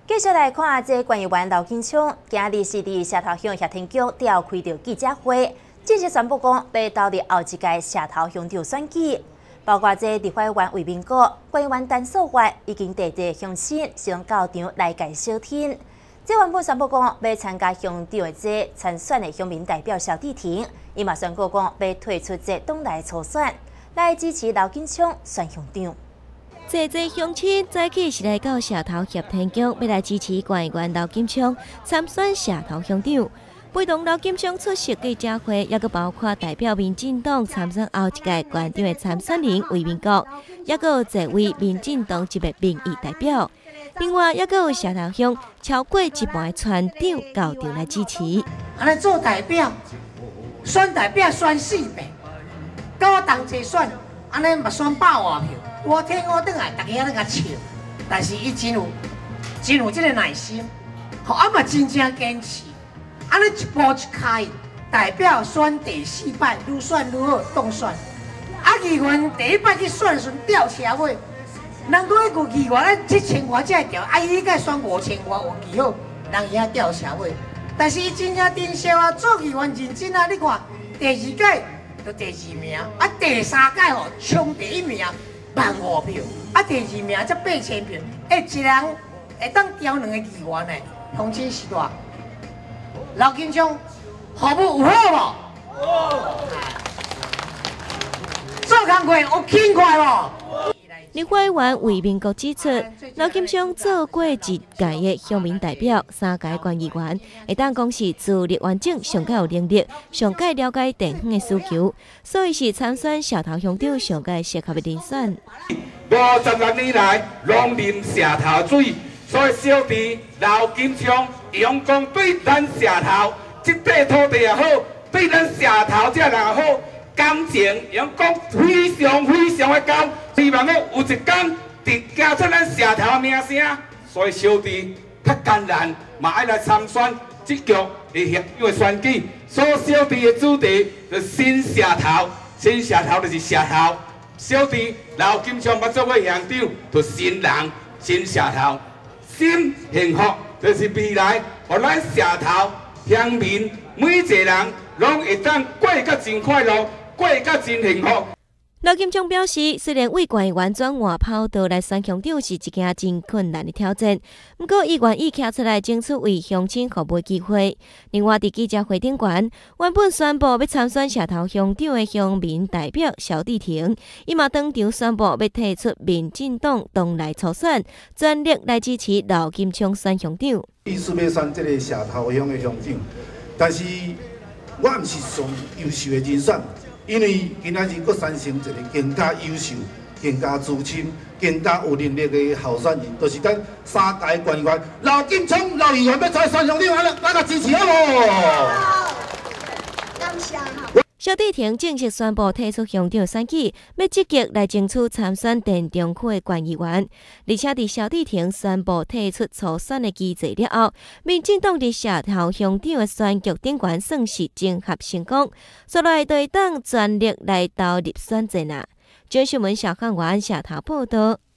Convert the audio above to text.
继续来看这关于刘金昌今日是伫社头乡协天局召开着记者会，正式宣布讲要投入后一届社头乡长选举，包括这立法院卫民局、官员陈素月已经地乡亲上到场来介小天。这原本宣布讲要参加乡长的这参选的乡民代表萧智婷，伊嘛宣布讲要退出这党内初选，来支持刘金昌选乡长。 这乡亲早起是来到社头协天局，要来支持官员刘金昌参选社头乡长。陪同刘金昌出席记者会，也佮包括代表民进党参选后一届县长的参选人魏明国，也佮有一位民进党籍的民意代表。另外，也佮有社头乡超过一半的村长到场来支持。 安尼做代表，选代表选4遍，跟我同齐选，安尼嘛选100外票。 我听我倒来，大家咧甲笑，但是伊真有这个耐心，啊嘛真正坚持，安尼一步一开，代表选第4摆，愈选愈好，当选。啊，议员第1摆去选的时阵吊车尾，人讲迄个议员咧7000外才会调，啊伊该选5000外运气好，人伊遐吊车尾。但是伊真正珍惜啊，做议员认真啊，你看第2届就第2名，啊第3届吼冲第1名。 15000票，啊第2名才8000票，一人会当调2个议员呢，乡亲是大。刘金昌，服务有好无？做工课有轻快无？ 立法院魏明国指出，刘金昌做过1届的乡民代表，3届县议员，会当讲是资历完整、上较有能力、上较了解地方的需求，所以是参选社头乡长上较适合的人选。 56年来，拢啉社头水，所以小弟刘金昌用功对咱社头这块土地也好，对咱社头这人也好。 感情，用讲非常的高，希望讲有一天直加出咱社头的名声，所以小弟较艰难，嘛爱来参选这局的县长的选举。所以小弟的主题就是新社头，新社头就是社头。小弟刘金昌要做过县长，就新人新社头，新幸福就是未来，互咱社头乡民每一个人拢会当过甲真快乐。 过甲真幸福。 刘金昌表示，虽然为县议员转换跑道来选乡长是一件真困难的挑战，不过议员已站出来争取为乡亲服务的机会。另外，伫记者会顶悬，原本宣布要参选社头乡长的乡民代表萧智婷，伊嘛当场宣布要退出民进党党内初选，全力来支持刘金昌选乡长。 意思要选这个社头乡的乡长，但是我毋是上优秀的人选。 因为今仔日佫产生一个更加优秀、更加资深、更加有能力的候选人，就是咱3届官员刘金昌、刘议员要出来选乡长，大家支持好无？ 感谢哈。 萧智婷正式宣布退出乡长选举，要积极来争取参选电中区的县议员。而且，伫萧智婷宣布退出初选的机制了后，民进党伫社头乡长的选举顶悬算是整合成功，所来对党全力来投入选战啊。张新闻小汉员社头报道。